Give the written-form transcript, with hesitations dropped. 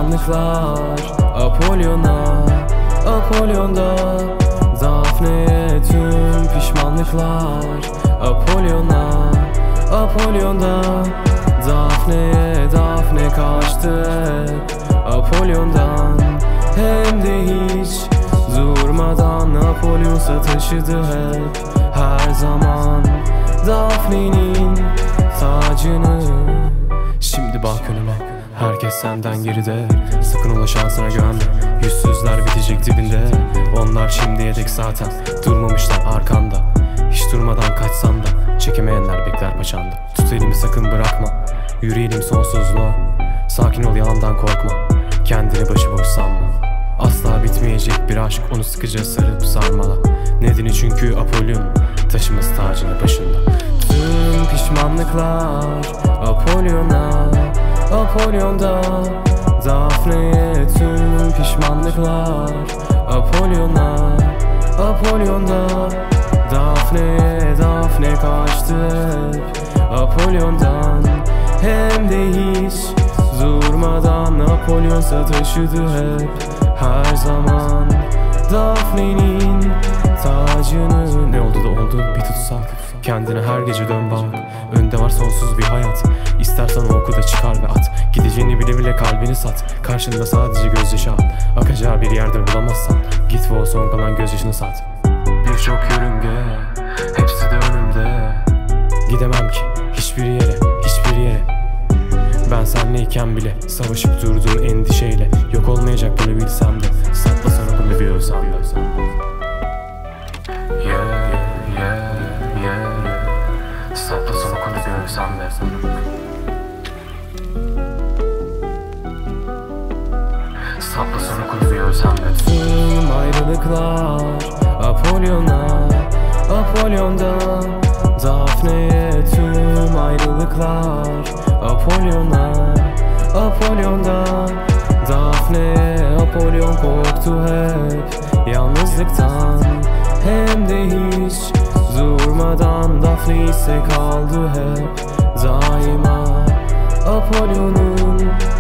pişmanlıklar Apollon'a, Apollon'da Daphne'ye tüm pişmanlıklar Apollon'a, Apollon'da Daphne'ye, Daphne kaçtı hep Apollon'dan. Hem de hiç durmadan Apollos'a taşıdı hep her zaman Daphne'nin tacını. Şimdi bak önüme, herkes senden geride. Sakın ola şansına güvenme, yüzsüzler bitecek dibinde. Onlar şimdiye dek zaten durmamışlar arkanda. Hiç durmadan kaçsan da çekemeyenler bekler paçanda. Tut elimi sakın bırakma, yürüyelim sonsuzluğa. Sakin ol, yalandan korkma, kendini başıboş sanma. Asla bitmeyecek bir aşk, onu sıkıca sarıp sarmala. Nedeni çünkü Apollon taşımız tacını başında. Tüm pişmanlıklar Apollon'a, Apollon'da Daphne'ye tüm pişmanlıklar Apollon'a, Apollon'da Daphne'ye, Daphne kaçtı hep Apollon'dan. Hem de hiç durmadan Apollos'a taşıdı hep her zaman Daphne'nin tacını. Ne oldu da oldu, bir tutsak. Kendine her gece dön bak, önde var sonsuz bir hayat. İstersen o oku da çıkar ve at. Gideceğini bile bile kalbini sat. Karşında sadece gözyaşı at. Akacağı bir yerde bulamazsan git ve o son kalan gözyaşını sat. Birçok yörünge, hepsi de önümde. Gidemem ki hiçbir yere, hiçbir yere. Ben senleyken bile savaşıp durduğun endişeyle. Yok olmayacak bunu bilsem de saklasan okunu bir özlemle. Yeah, yeah, yeah. Saklasan okunu bir özlemle. Saplasan okunu bir özlemle. Tüm ayrılıklar Apollon'a, Apollon'da Daphne'ye tüm ayrılıklar Apollon'a, Apollon'da Daphne'ye. Apollon korktu hep yalnızlıktan. Hem de hiç durmadan Daphne ise kaldı hep daima Apollon'un